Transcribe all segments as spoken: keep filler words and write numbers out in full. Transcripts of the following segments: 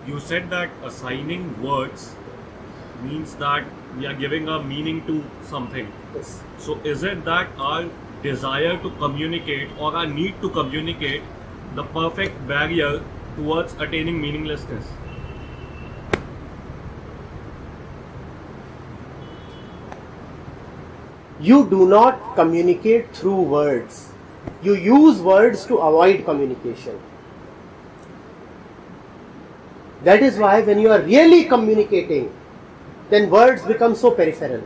you said that assigning words means that we are giving a meaning to something. Yes. So is it that our desire to communicate or our need to communicate the perfect barrier towards attaining meaninglessness? You do not communicate through words. You use words to avoid communication. That is why when you are really communicating, then words become so peripheral.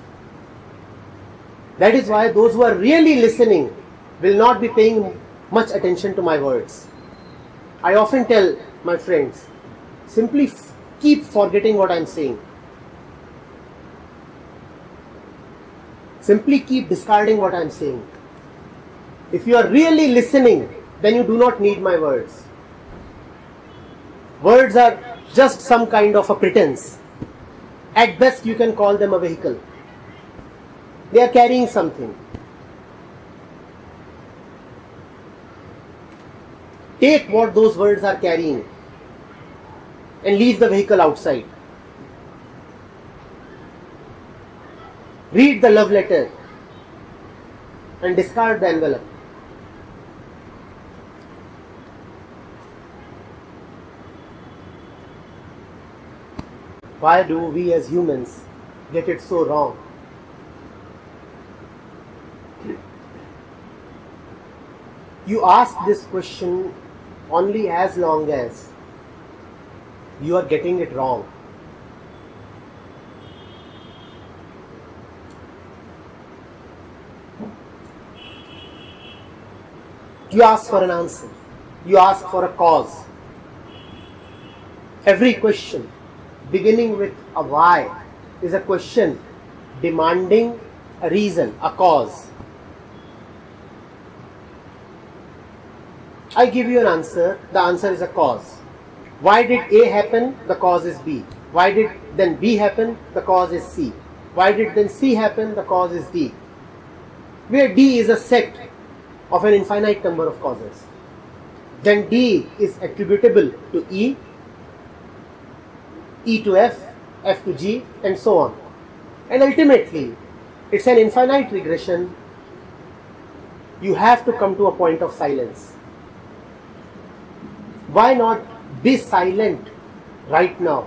That is why those who are really listening will not be paying much attention to my words. I often tell my friends, simply f- keep forgetting what I am saying. Simply keep discarding what I am saying. If you are really listening, then you do not need my words. Words are just some kind of a pretense. At best, you can call them a vehicle. They are carrying something. Take what those words are carrying and leave the vehicle outside. Read the love letter and discard the envelope. Why do we as humans get it so wrong? You ask this question only as long as you are getting it wrong. You ask for an answer. You ask for a cause. Every question beginning with a why is a question demanding a reason, a cause. I give you an answer, the answer is a cause. Why did A happen? The cause is B. Why did then B happen? The cause is C. Why did then C happen? The cause is D. Where D is a set of an infinite number of causes. Then D is attributable to E, E to F, F to G, and so on. And ultimately, it's an infinite regression. You have to come to a point of silence. Why not be silent right now?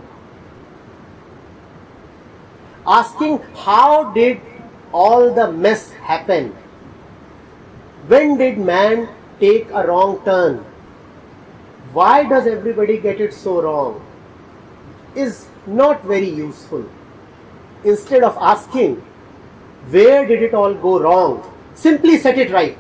Asking, how did all the mess happen? When did man take a wrong turn? Why does everybody get it so wrong? Is not very useful. Instead of asking, where did it all go wrong? Simply set it right.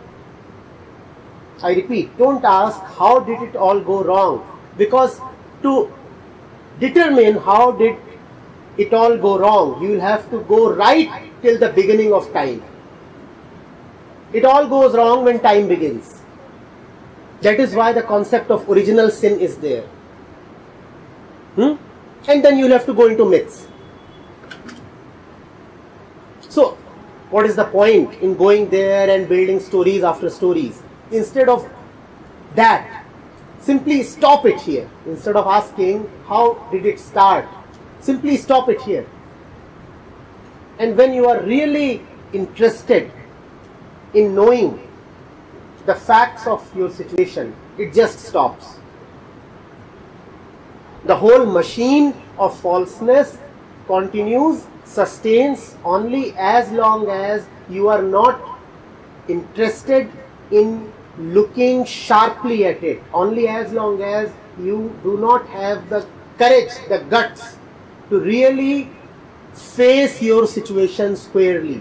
I repeat, don't ask how did it all go wrong, because to determine how did it all go wrong, you will have to go right till the beginning of time. It all goes wrong when time begins. That is why the concept of original sin is there. Hmm? And then you will have to go into myths. So, what is the point in going there and building stories after stories? Instead of that, simply stop it here. Instead of asking, how did it start? Simply stop it here. And when you are really interested in knowing the facts of your situation, it just stops. The whole machine of falseness continues, sustains only as long as you are not interested in looking sharply at it, only as long as you do not have the courage, the guts to really face your situation squarely.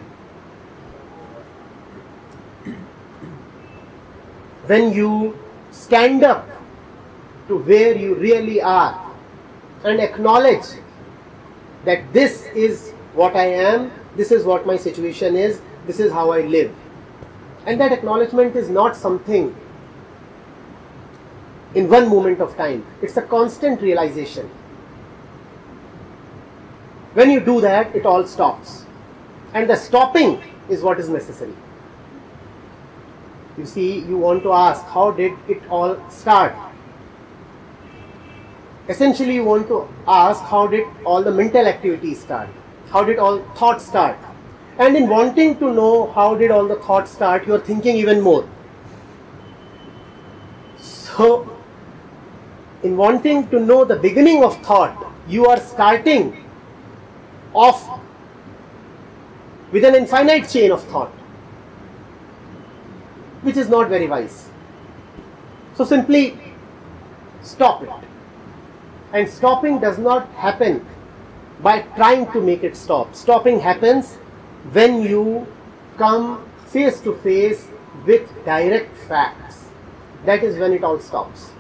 When you stand up to where you really are and acknowledge that this is what I am, this is what my situation is, this is how I live. And that acknowledgement is not something in one moment of time. It's a constant realization. When you do that, it all stops. And the stopping is what is necessary. You see, you want to ask, how did it all start? essentially you want to ask, how did all the mental activities start? How did all thoughts start? And in wanting to know how did all the thoughts start, you are thinking even more. So, in wanting to know the beginning of thought, you are starting off with an infinite chain of thought, which is not very wise. So simply stop it. And stopping does not happen by trying to make it stop. Stopping happens when you come face to face with direct facts. That is when it all stops.